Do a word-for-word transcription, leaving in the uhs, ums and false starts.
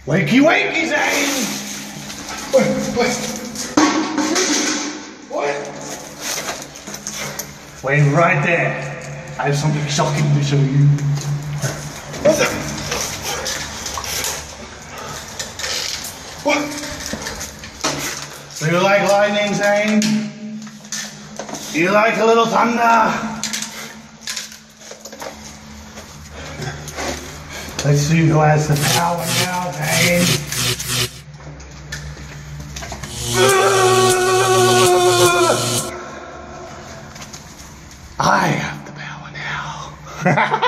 Wakey, wakey, Zane! What? What? What? Wait right there. I have something shocking to show you. What the? What? Do you like lightning, Zane? Do you like a little thunder? Let's see who has the power now, Zane. I have the power now.